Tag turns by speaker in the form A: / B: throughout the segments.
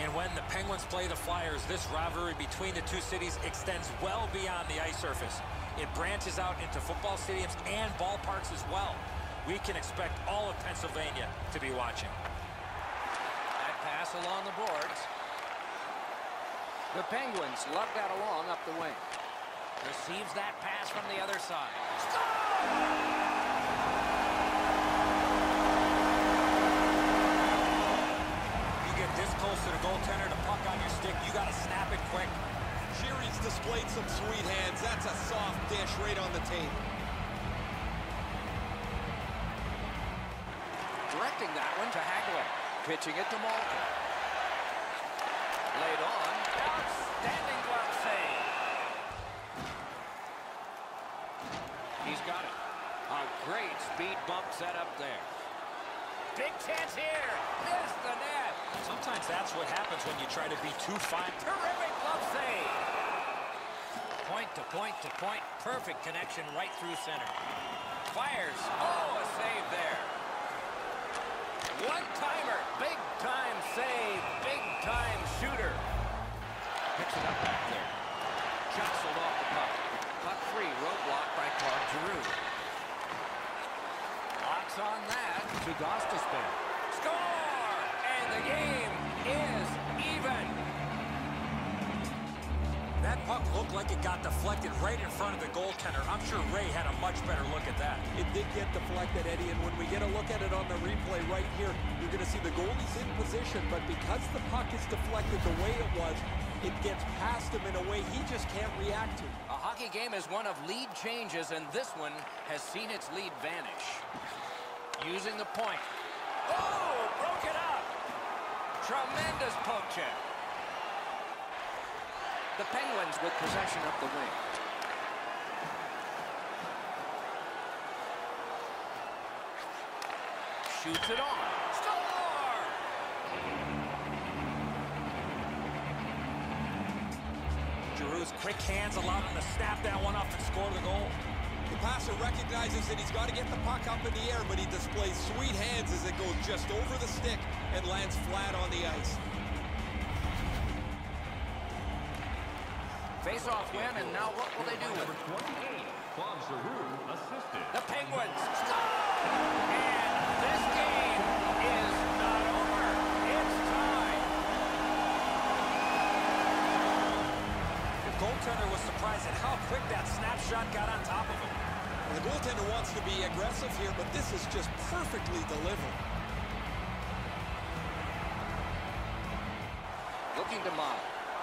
A: And when the Penguins play the Flyers, this rivalry between the two cities extends well beyond the ice surface. It branches out into football stadiums and ballparks as well. We can expect all of Pennsylvania to be watching.
B: That pass along the boards. The Penguins lug that along up the wing. Receives that pass from the other side.
A: You get this close to the goaltender, the puck on your stick, you got to snap it quick.
C: Sheary's displayed some sweet hands. That's a soft dish right on the tape.
B: Directing that one to Hagler. Pitching it to Malkin. Laid on. Outstanding glove save. He's got it. A great speed bump set up there. Big chance here. Missed the net.
A: Sometimes that's what happens when you try to be too fine.
B: Terrific glove save. Point to point to point. Perfect connection right through center. Fires. Oh, a save there. One-timer. Big-time save. Big-time shooter. Picks it up back there. Jostled off the puck. Puck free. Roadblock by Claude Giroux. Locks on that to Gostisbehere. Score! And the game is even.
A: That puck looked like it got deflected right in front of the goaltender. I'm sure Ray had a much better look at that.
C: It did get deflected, Eddie, and when we get a look at it on the replay right here, you're going to see the goalie's in position, but because the puck is deflected the way it was, it gets past him in a way he just can't react to.
B: A hockey game is one of lead changes, and this one has seen its lead vanish. Using the point. Oh, broke it up. Tremendous poke check. The Penguins with possession up the wing. Shoots it on. Score!
A: Giroux's quick hands allowed him to snap that one up and score the goal.
C: The passer recognizes that he's got to get the puck up in the air, but he displays sweet hands as it goes just over the stick and lands flat on the ice.
B: Face-off win, and now what will they do with it?
D: Claude Giroux assisted.
B: The Penguins score! And this game is not over. It's time.
A: The goaltender was surprised at how quick that snapshot got on top of him.
C: The goaltender wants to be aggressive here, but this is just perfectly delivered.
B: Looking to Mott.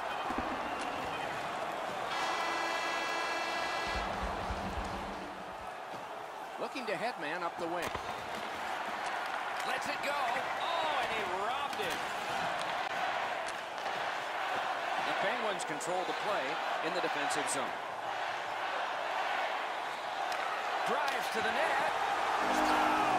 B: Looking to Headman up the wing. Lets it go. Oh, and he robbed it. The Penguins control the play in the defensive zone. Drives to the net. Stop!